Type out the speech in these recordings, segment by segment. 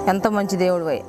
ఎంత మంచి దేవుడివై.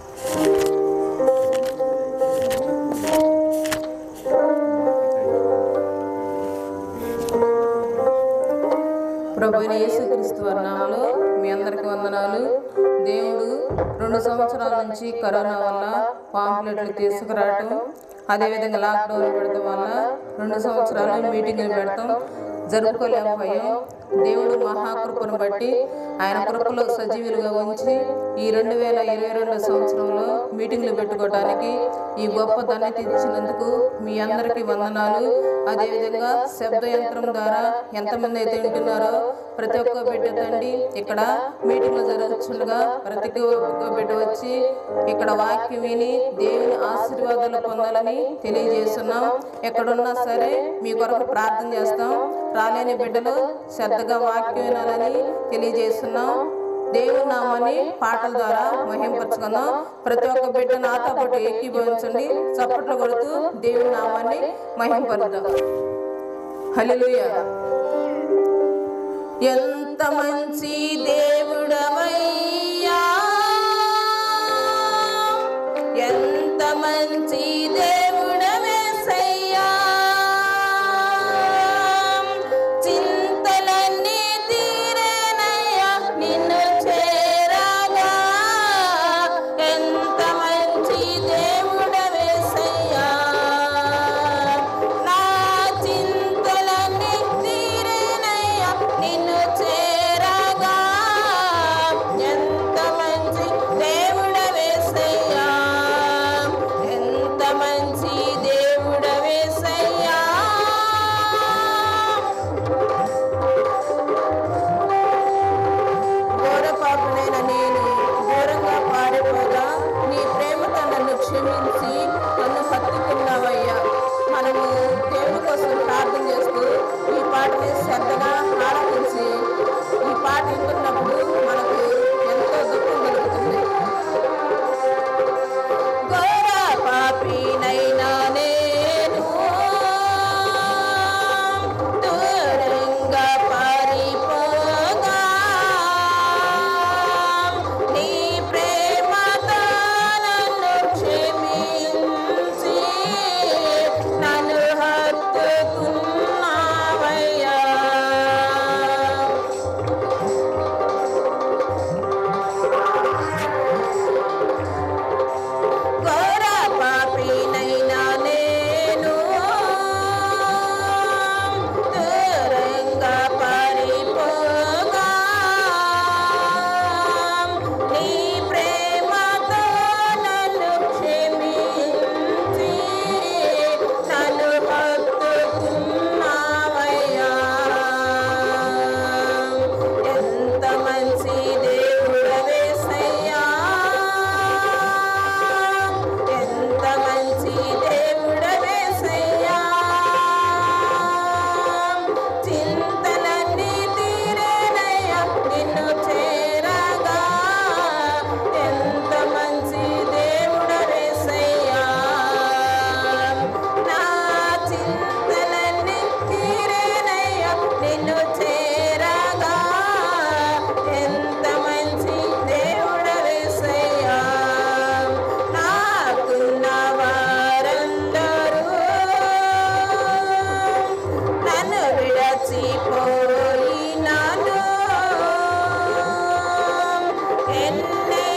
ప్రభువైన యేసుక్రీస్తు వారి నామములో మీ అందరికీ వందనాలు. దేవుడు 2 సంవత్సరాల నుంచి కరోనా వల్ల పాంప్లెట్లు తీసుకురావటం, అదేవిధంగా లాక్డౌన్ పెడతాం వల్ల 2 సంవత్సరాలు మీటింగులు పెడతాం జరుపుకోలేకపోయాం. దేవుడు మహాకృపను బట్టి ఆయన కృపలో సజీవులుగా ఉంచి ఈ 2022 సంవత్సరంలో మీటింగ్లు పెట్టుకోవడానికి ఈ గొప్ప ధన్యత ఇచ్చినందుకు మీ అందరికీ వందనాలు. అదేవిధంగా శబ్ద యంత్రం ద్వారా ఎంతమంది అయితే వింటున్నారో ప్రతి ఒక్క బిడ్డ తండ్రి ఇక్కడ మీటింగ్లు జరుగుతుండగా ప్రతి ఒక్క బిడ్డ వచ్చి ఇక్కడ వాక్యం విని దేవుని ఆశీర్వాదాలు పొందాలని తెలియజేస్తున్నాం. ఎక్కడున్నా సరే మీ కొరకు ప్రార్థన చేస్తాం. రాలేని బిడ్డలు శ్రద్ధగా వాక్యం వినాలని తెలియజేస్తున్నాం. దేవుని నామాన్ని పాటల ద్వారా మహింపరచుకుందాం. ప్రతి ఒక్క బిడ్డ నాతో పాటు ఏకీభవించండి, చప్పట్లు కొడుతూ దేవుని నామాన్ని మహింపరుద్దాం. హల్లెలూయా. ఎంత మంచి దేవుడవయ్యా, ఎంత మంచి దేవుడవేసయ్యా, చింతలన్నీ తీరేనయ్యా నిన్ను చేరగా, ఎంత మంచి దేవుడవేసయ్యా, నా చింతలన్నీ తీరేనయ్యా నిన్ను చేరగా, ఎంత మంచి దేవుడవేసయ్యా, ఎంత మంచి దేవుడవేసయ్యా. ఘోర పాపునైన నేను ఘోరంగా పారిపోగా నీ ప్రేమతో నన్ను క్షమించి నన్ను హత్తుకున్నావయ్యా. మనము దేవుని కోసం ప్రార్థన చేస్తూ ఈ పాటని శ్రద్ధగా ఆలకించి ఈ పాట వింటున్నప్పుడు మనకు ఎంతో దుఃఖం కలుగుతుంది. ఘోర పాపినైనా నేను దూరంగా పారిపోగా నీ ప్రేమతో నన్ను క్షమించి నన్ను హత్తుకున్నావయ్యా. ఘోర పాపినైనా నేను దూరంగా పారిపోగా నీ ప్రేమతో నన్ను క్షమించి నన్ను హత్తుకున్నావయ్యా. ఎంత మంచి దేవుడవేసయ్యా, ఎంత మంచి దేవుడవేసయ్యా, చింతలన్నీ తీరేనయ్యా నిన్ను చేరగా, ఎంత మంచి దేవుడవేసయ్యా, నా చింతలన్నీ తీరేనయ్యా నిన్ను చేరగా, ఎంత మంచి దేవుడవేసయ్యా. నాకున్న వారందరూ నన్ను విడచిపోయినాను, ఎన్నే